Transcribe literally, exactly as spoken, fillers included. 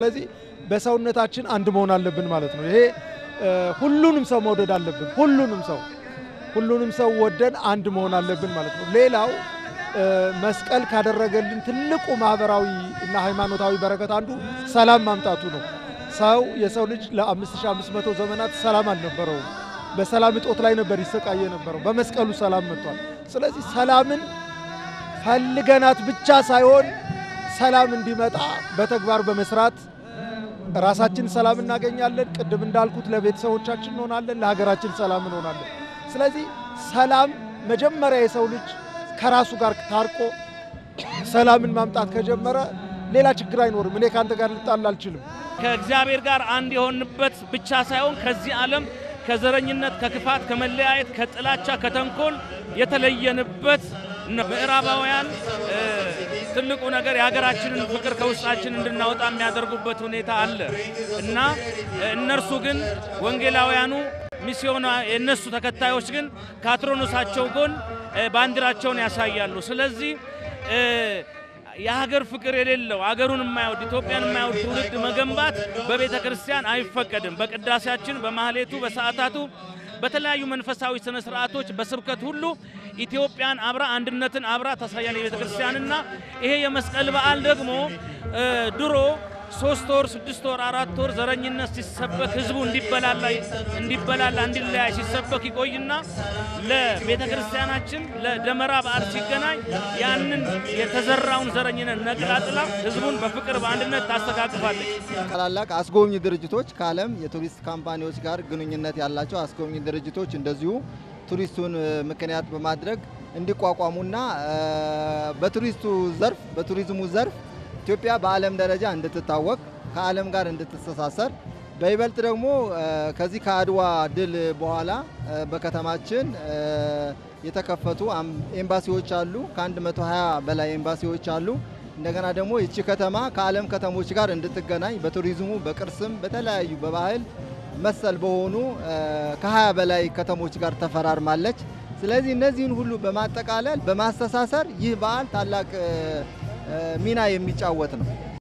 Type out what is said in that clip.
ስለዚህ በሰውነታችን አንድ መሆን አለብን ማለት ነው። ይሄ ሁሉንም ሰው መውደድ አለብን። ሁሉንም ሰው ሁሉንም ሰው ወደን አንድ መሆን አለብን ማለት ነው። ሌላው መስቀል ካደረገልን ትልቁ ማህበራዊ እና ሃይማኖታዊ በረከት አንዱ ሰላም ማምጣቱ ነው። ሰው የሰው ልጅ ለ5500 ዘመናት ሰላም አልነበረውም። በሰላም እጦት ላይ ነበር ይሰቃየ ነበረው። በመስቀሉ ሰላም መጥቷል። ስለዚህ ሰላምን ፈልገናት ብቻ ሳይሆን ሰላም እንዲመጣ በተግባር በመስራት ራሳችን ሰላም እናገኛለን። ቅድም እንዳልኩት ለቤተሰቦቻችን እንሆናለን፣ ለሀገራችን ሰላም እንሆናለን። ስለዚህ ሰላም መጀመሪያ የሰው ልጅ ከራሱ ጋር ታርቆ ሰላምን ማምጣት ከጀመረ ሌላ ችግር አይኖርም። እኔ ካንተ ጋር ልጣላ አልችልም። ከእግዚአብሔር ጋር አንድ የሆንበት ብቻ ሳይሆን ከዚህ ዓለም ከዘረኝነት፣ ከክፋት፣ ከመለያየት፣ ከጥላቻ፣ ከተንኮል የተለየንበት ምዕራባውያን ትልቁ ነገር የሀገራችንን ፍቅር ከውስጣችን እንድናወጣ የሚያደርጉበት ሁኔታ አለ እና እነርሱ ግን ወንጌላውያኑ ሚስዮና የነሱ ተከታዮች ግን ካትሮኖሳቸው ጎን ባንዲራቸውን ያሳያሉ። ስለዚህ የሀገር ፍቅር የሌለው ሀገሩን የማይወድ ኢትዮጵያን የማይወድ ትውልድ መገንባት በቤተ ክርስቲያን አይፈቀድም። በቅዳሴያችን፣ በማህሌቱ፣ በሰዓታቱ፣ በተለያዩ መንፈሳዊ ስነ ስርዓቶች፣ በስብከት ሁሉ ኢትዮጵያን አብራ አንድነትን አብራ ታሳያለች ቤተ ክርስቲያንና ይሄ የመስቀል በዓል ደግሞ ድሮ ሶስት ወር ስድስት ወር አራት ወር ዘረኝነት ሲሰበክ ህዝቡ እንዲበላላ እንዲበላላ እንዲለያይ ሲሰበክ ይቆይና ለቤተ ክርስቲያናችን ለደመራ በዓል ሲገናኝ ያንን የተዘራውን ዘረኝነት ነቅላጥላ ህዝቡን በፍቅር በአንድነት ታስተካክፋለች። ታላላቅ አስጎብኚ ድርጅቶች ከዓለም የቱሪስት ካምፓኒዎች ጋር ግንኙነት ያላቸው አስጎብኚ ድርጅቶች እንደዚሁ ቱሪስቱን ምክንያት በማድረግ እንዲቋቋሙና በቱሪስቱ ዘርፍ በቱሪዝሙ ዘርፍ ኢትዮጵያ በዓለም ደረጃ እንድትታወቅ ከዓለም ጋር እንድትተሳሰር በይበልጥ ደግሞ ከዚህ ከአድዋ ድል በኋላ በከተማችን የተከፈቱ ኤምባሲዎች አሉ። ከ120 በላይ ኤምባሲዎች አሉ። እንደገና ደግሞ እቺ ከተማ ከዓለም ከተሞች ጋር እንድትገናኝ በቱሪዝሙ በቅርስም በተለያዩ በባህል መሰል በሆኑ ከ20 በላይ ከተሞች ጋር ተፈራርማለች። ስለዚህ እነዚህን ሁሉ በማጠቃለል በማስተሳሰር ይህ በዓል ታላቅ ሚና የሚጫወት ነው።